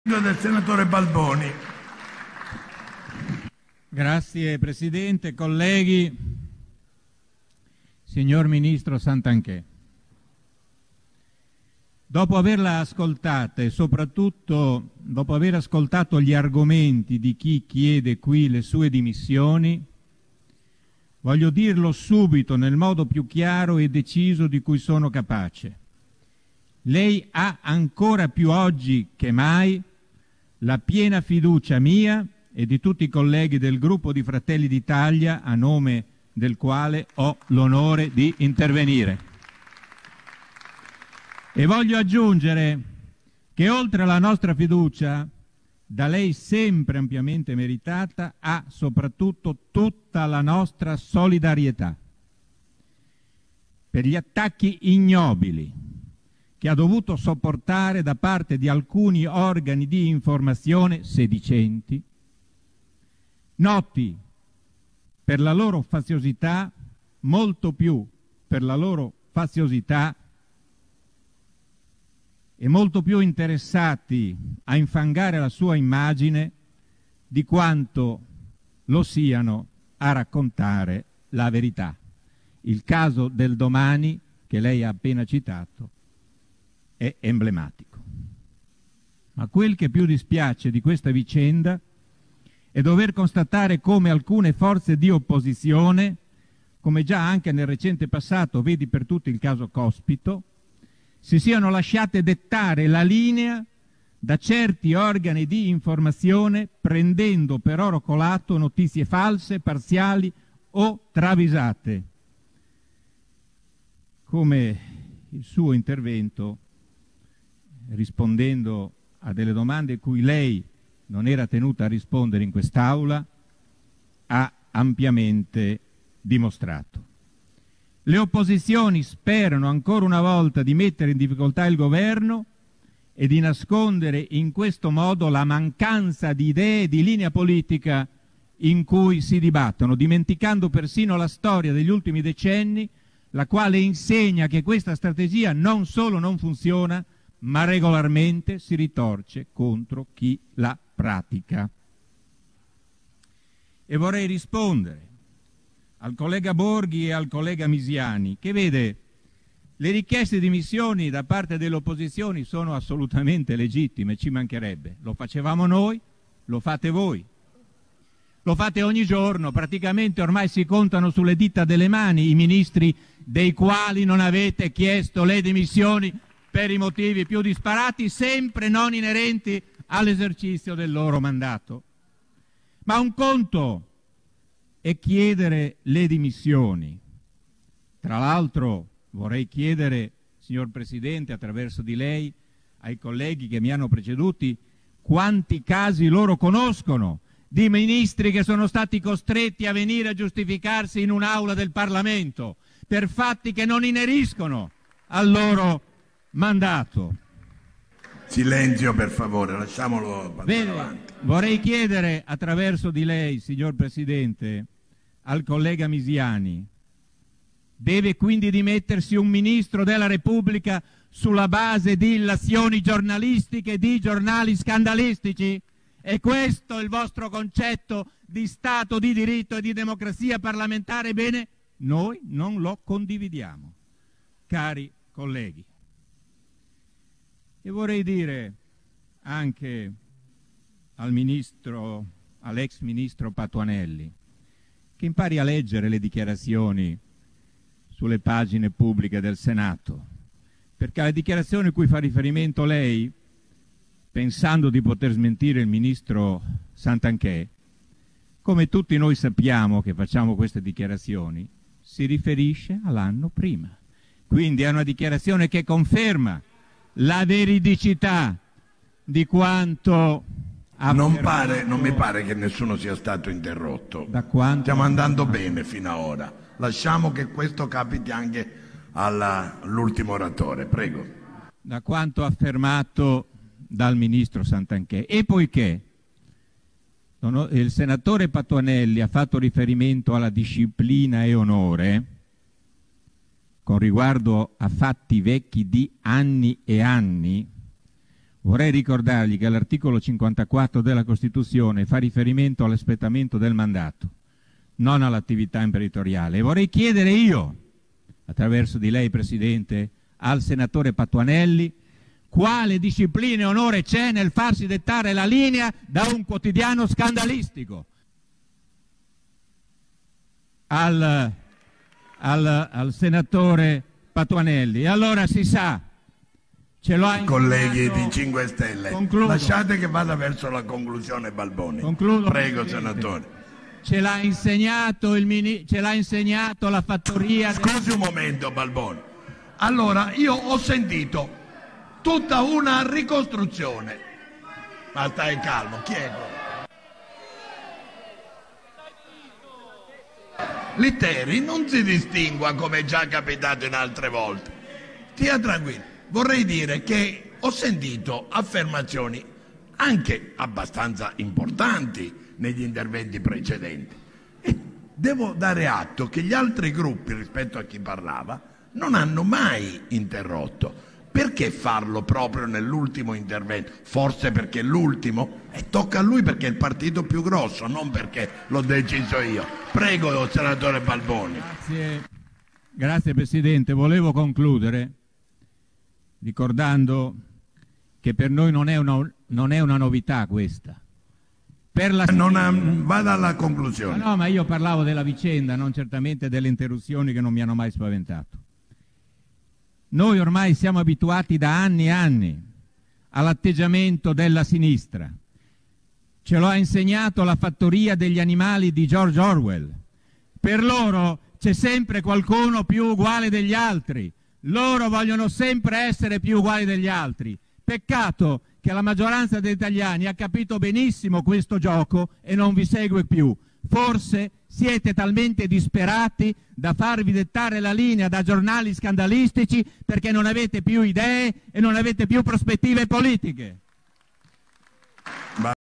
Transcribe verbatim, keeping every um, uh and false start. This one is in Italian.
del senatore Balboni. Grazie Presidente, colleghi, signor Ministro Santanchè. Dopo averla ascoltata e soprattutto dopo aver ascoltato gli argomenti di chi chiede qui le sue dimissioni, voglio dirlo subito nel modo più chiaro e deciso di cui sono capace. Lei ha ancora più oggi che mai la piena fiducia mia e di tutti i colleghi del gruppo di Fratelli d'Italia, a nome del quale ho l'onore di intervenire. E voglio aggiungere che oltre alla nostra fiducia, da lei sempre ampiamente meritata, ha soprattutto tutta la nostra solidarietà per gli attacchi ignobili che ha dovuto sopportare da parte di alcuni organi di informazione sedicenti, noti per la loro faziosità, molto più per la loro faziosità e molto più interessati a infangare la sua immagine di quanto lo siano a raccontare la verità. Il caso del Domani, che lei ha appena citato, è emblematico. Ma quel che più dispiace di questa vicenda è dover constatare come alcune forze di opposizione, come già anche nel recente passato, vedi per tutti il caso Cospito, si siano lasciate dettare la linea da certi organi di informazione, prendendo per oro colato notizie false, parziali o travisate, come il suo intervento rispondendo a delle domande cui lei non era tenuta a rispondere in quest'Aula, ha ampiamente dimostrato. Le opposizioni sperano ancora una volta di mettere in difficoltà il governo e di nascondere in questo modo la mancanza di idee e di linea politica in cui si dibattono, dimenticando persino la storia degli ultimi decenni, la quale insegna che questa strategia non solo non funziona, ma regolarmente si ritorce contro chi la pratica. E vorrei rispondere al collega Borghi e al collega Misiani, che vede, le richieste di dimissioni da parte delle opposizioni sono assolutamente legittime, ci mancherebbe. Lo facevamo noi, lo fate voi. Lo fate ogni giorno, praticamente ormai si contano sulle dita delle mani i ministri dei quali non avete chiesto le dimissioni per i motivi più disparati, sempre non inerenti all'esercizio del loro mandato. Ma un conto è chiedere le dimissioni. Tra l'altro vorrei chiedere, signor Presidente, attraverso di lei, ai colleghi che mi hanno preceduti, quanti casi loro conoscono di ministri che sono stati costretti a venire a giustificarsi in un'aula del Parlamento per fatti che non ineriscono al loro mandato. Silenzio per favore, lasciamolo andare avanti. Vorrei chiedere attraverso di lei, signor Presidente, al collega Misiani: deve quindi dimettersi un ministro della Repubblica sulla base di illazioni giornalistiche di giornali scandalistici? È questo il vostro concetto di Stato di diritto e di democrazia parlamentare? Bene, noi non lo condividiamo, cari colleghi. E vorrei dire anche al ministro, all'ex ministro Patuanelli, che impari a leggere le dichiarazioni sulle pagine pubbliche del Senato, perché le dichiarazioni a cui fa riferimento lei, pensando di poter smentire il ministro Santanchè, come tutti noi sappiamo che facciamo queste dichiarazioni, si riferisce all'anno prima. Quindi è una dichiarazione che conferma la veridicità di quanto non pare, non mi pare che nessuno sia stato interrotto. Da quanto... Stiamo andando bene fino ad ora. Lasciamo che questo capiti anche all'ultimo oratore, prego. Da quanto affermato dal ministro Santanchè. E poiché il senatore Patuanelli ha fatto riferimento alla disciplina e onore con riguardo a fatti vecchi di anni e anni, Vorrei ricordargli che l'articolo cinquantaquattro della Costituzione fa riferimento all'espletamento del mandato, non all'attività imprenditoriale. E vorrei chiedere io, attraverso di lei, Presidente, al senatore Patuanelli, quale disciplina e onore c'è nel farsi dettare la linea da un quotidiano scandalistico. Al, al, al senatore Patuanelli. E allora si sa, ce l'ho insegnato... Colleghi di cinque Stelle, Concludo. lasciate che vada verso la conclusione Balboni. Concludo, Prego, Presidente. senatore. Ce l'ha insegnato, il mini... ce l'ha insegnato la fattoria... Scusi un momento, Balboni. Allora, io ho sentito tutta una ricostruzione. Ma stai calmo, chi è? Litteri non si distingua come è già capitato in altre volte. Stia tranquillo. Vorrei dire che ho sentito affermazioni anche abbastanza importanti negli interventi precedenti e devo dare atto che gli altri gruppi, rispetto a chi parlava, non hanno mai interrotto. Perché farlo proprio nell'ultimo intervento? Forse perché è l'ultimo? E tocca a lui perché è il partito più grosso, non perché l'ho deciso io. Prego, senatore Balboni. Grazie, Grazie Presidente. Volevo concludere ricordando che per noi non è una, non è una novità questa. Per la... Non ha, vada alla conclusione. No, no, ma io parlavo della vicenda, non certamente delle interruzioni che non mi hanno mai spaventato. Noi ormai siamo abituati da anni e anni all'atteggiamento della sinistra. Ce lo ha insegnato la fattoria degli animali di George Orwell. Per loro c'è sempre qualcuno più uguale degli altri. Loro vogliono sempre essere più uguali degli altri. Peccato che la maggioranza degli italiani ha capito benissimo questo gioco e non vi segue più. Forse siete talmente disperati da farvi dettare la linea da giornali scandalistici perché non avete più idee e non avete più prospettive politiche.